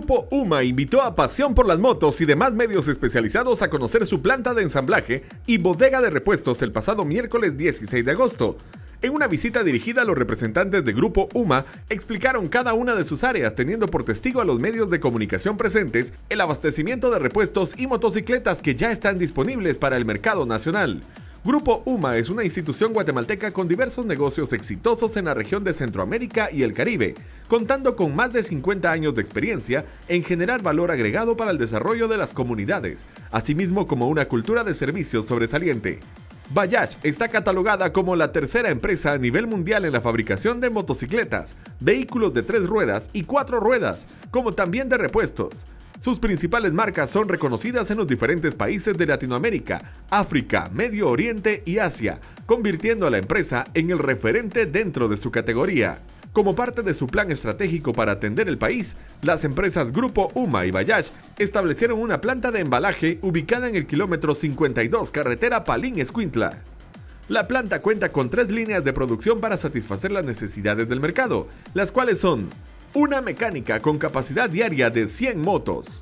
Grupo UMA invitó a Pasión por las Motos y demás medios especializados a conocer su planta de ensamblaje y bodega de repuestos el pasado miércoles 16 de agosto. En una visita dirigida a los representantes de Grupo UMA, explicaron cada una de sus áreas, teniendo por testigo a los medios de comunicación presentes el abastecimiento de repuestos y motocicletas que ya están disponibles para el mercado nacional. Grupo UMA es una institución guatemalteca con diversos negocios exitosos en la región de Centroamérica y el Caribe, contando con más de 50 años de experiencia en generar valor agregado para el desarrollo de las comunidades, asimismo como una cultura de servicios sobresaliente. Bajaj está catalogada como la tercera empresa a nivel mundial en la fabricación de motocicletas, vehículos de 3 ruedas y 4 ruedas, como también de repuestos. Sus principales marcas son reconocidas en los diferentes países de Latinoamérica, África, Medio Oriente y Asia, convirtiendo a la empresa en el referente dentro de su categoría. Como parte de su plan estratégico para atender el país, las empresas Grupo UMA y Bajaj establecieron una planta de embalaje ubicada en el kilómetro 52 carretera Palín-Escuintla. La planta cuenta con 3 líneas de producción para satisfacer las necesidades del mercado, las cuales son: una mecánica con capacidad diaria de 100 motos,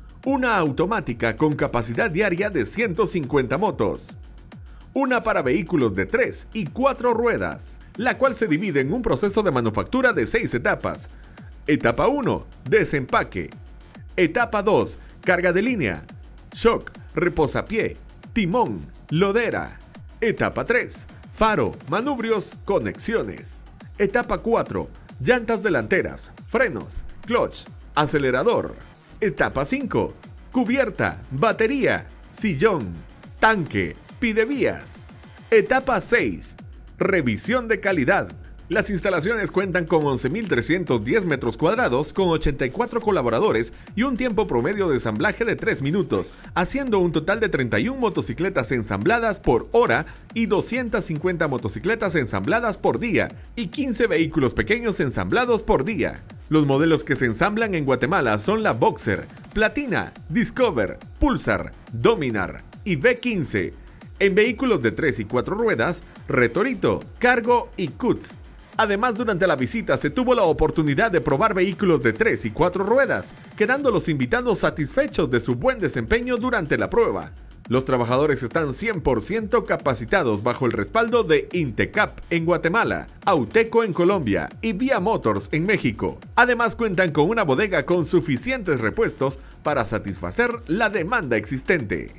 una automática con capacidad diaria de 150 motos, una para vehículos de 3 y 4 ruedas, la cual se divide en un proceso de manufactura de 6 etapas. Etapa 1, desempaque. Etapa 2, carga de línea, shock, reposapié, timón, lodera. Etapa 3, faro, manubrios, conexiones. Etapa 4, llantas delanteras, frenos, clutch, acelerador. Etapa 5, cubierta, batería, sillón, tanque, pidevías. Etapa 6, revisión de calidad. Las instalaciones cuentan con 11.310 metros cuadrados con 84 colaboradores y un tiempo promedio de ensamblaje de 3 minutos, haciendo un total de 31 motocicletas ensambladas por hora y 250 motocicletas ensambladas por día y 15 vehículos pequeños ensamblados por día. Los modelos que se ensamblan en Guatemala son la Boxer, Platina, Discover, Pulsar, Dominar y B15. En vehículos de 3 y 4 ruedas, Retorito, Cargo y Cut. Además, durante la visita se tuvo la oportunidad de probar vehículos de 3 y 4 ruedas, quedando los invitados satisfechos de su buen desempeño durante la prueba. Los trabajadores están 100% capacitados bajo el respaldo de Intecap en Guatemala, Auteco en Colombia y Vía Motors en México. Además, cuentan con una bodega con suficientes repuestos para satisfacer la demanda existente.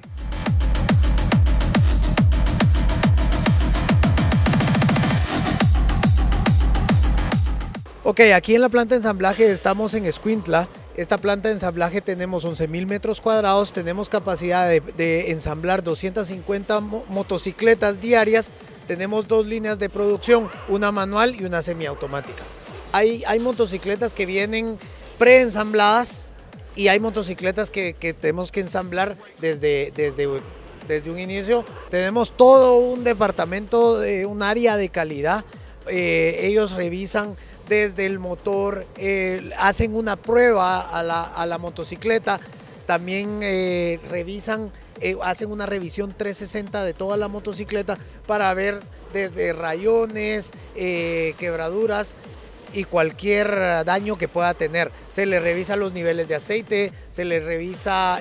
Ok, aquí en la planta de ensamblaje estamos en Escuintla. Esta planta de ensamblaje tenemos 11.000 metros cuadrados, tenemos capacidad de ensamblar 250 motocicletas diarias, tenemos 2 líneas de producción, una manual y una semiautomática. Hay motocicletas que vienen preensambladas y hay motocicletas que tenemos que ensamblar desde un inicio. Tenemos todo un departamento, un área de calidad. Ellos revisan desde el motor, hacen una prueba a la motocicleta, también revisan, hacen una revisión 360 de toda la motocicleta para ver desde rayones, quebraduras y cualquier daño que pueda tener. Se le revisa los niveles de aceite, se le revisa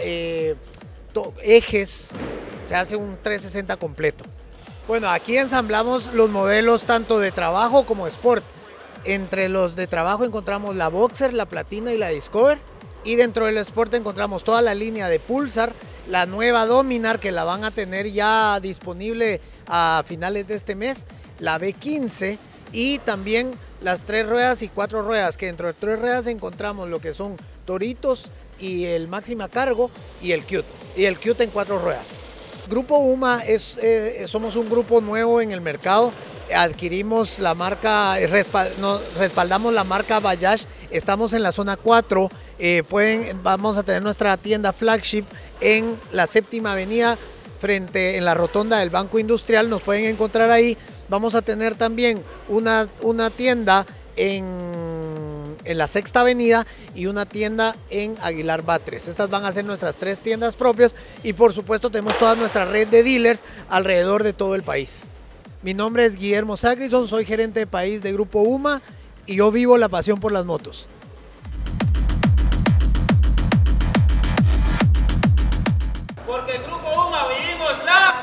ejes, se hace un 360 completo. Bueno, aquí ensamblamos los modelos tanto de trabajo como de sport. Entre los de trabajo encontramos la Boxer, la Platina y la Discover. Y dentro del Sport encontramos toda la línea de Pulsar, la nueva Dominar que la van a tener ya disponible a finales de este mes, la B15 y también las 3 ruedas y 4 ruedas, que dentro de 3 ruedas encontramos lo que son Toritos y el Máxima Cargo y el Qt en 4 ruedas. Grupo UMA somos un grupo nuevo en el mercado. Adquirimos la marca, respaldamos la marca Bajaj, estamos en la zona 4, vamos a tener nuestra tienda flagship en la 7ª avenida, en la rotonda del Banco Industrial, nos pueden encontrar ahí. Vamos a tener también una tienda en la 6ª avenida y una tienda en Aguilar Batres. Estas van a ser nuestras 3 tiendas propias y por supuesto tenemos toda nuestra red de dealers alrededor de todo el país. Mi nombre es Guillermo Sagrison, soy gerente de país de Grupo UMA y yo vivo la pasión por las motos. Porque en Grupo UMA vivimos la